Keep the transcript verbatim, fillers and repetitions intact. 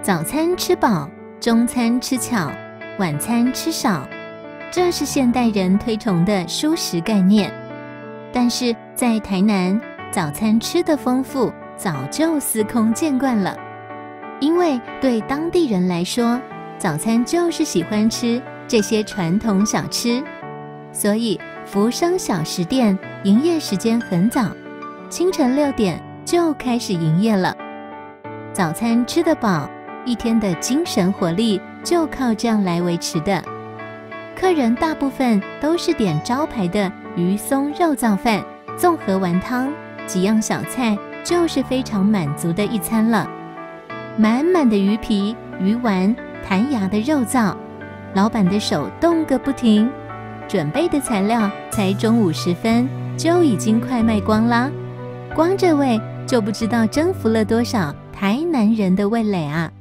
早餐吃饱，中餐吃巧，晚餐吃少，这是现代人推崇的蔬食概念。但是在台南，早餐吃得丰富，早就司空见惯了。因为对当地人来说，早餐就是喜欢吃这些传统小吃，所以福生小食店营业时间很早，清晨六点就开始营业了。早餐吃得饱，一天的精神活力就靠这样来维持的。客人大部分都是点招牌的鱼松肉燥饭、综合丸汤，几样小菜就是非常满足的一餐了。满满的鱼皮、鱼丸、弹牙的肉燥，老板的手动个不停，准备的材料才中午时分就已经快卖光啦。光这味就不知道征服了多少台南人的味蕾啊！